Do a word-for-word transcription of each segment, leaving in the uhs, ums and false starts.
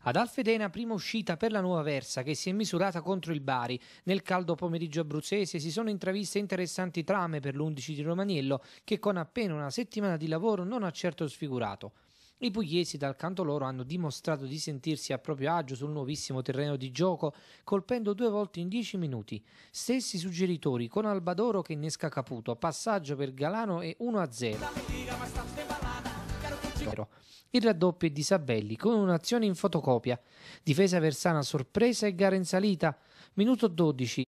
Ad Alfedena, prima uscita per la Nuova Versa che si è misurata contro il Bari. Nel caldo pomeriggio abruzzese si sono intraviste interessanti trame per l'undici di Romaniello che con appena una settimana di lavoro non ha certo sfigurato. I pugliesi dal canto loro hanno dimostrato di sentirsi a proprio agio sul nuovissimo terreno di gioco colpendo due volte in dieci minuti. Stessi suggeritori con Albadoro che innesca Caputo, passaggio per Galano e uno a zero. Il raddoppio è di Sabelli con un'azione in fotocopia. Difesa Versana sorpresa e gara in salita. Minuto dodici.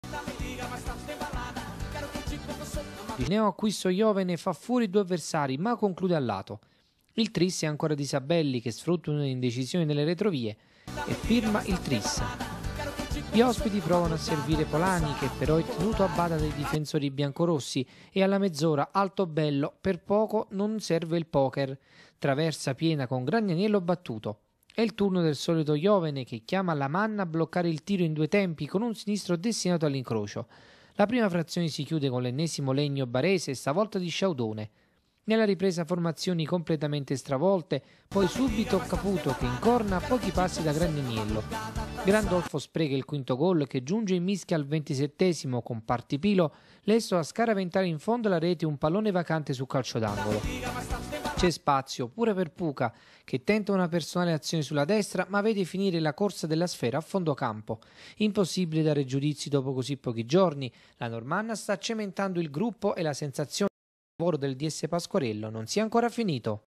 Il neoacquisto Iovene fa fuori due avversari ma conclude al lato. Il tris è ancora di Sabelli che sfrutta un'indecisione nelle retrovie e firma il tris. Gli ospiti provano a servire Polani che però è tenuto a bada dai difensori biancorossi e alla mezz'ora Altobello per poco non serve il poker. Traversa piena con Gragnaniello battuto. È il turno del solito Iovene che chiama Lamanna a bloccare il tiro in due tempi con un sinistro destinato all'incrocio. La prima frazione si chiude con l'ennesimo legno barese, stavolta di Sciaudone. Nella ripresa formazioni completamente stravolte, poi subito Caputo che incorna a pochi passi da Gragnaniello. Grandolfo spreca il quinto gol che giunge in mischia al ventisettesimo con Partipilo, lesto a scaraventare in fondo alla rete un pallone vacante su calcio d'angolo. C'è spazio pure per Puca che tenta una personale azione sulla destra ma vede finire la corsa della sfera a fondo campo. Impossibile dare giudizi dopo così pochi giorni, la Normanna sta cementando il gruppo e la sensazione del lavoro del D S Pasquarello non sia ancora finito.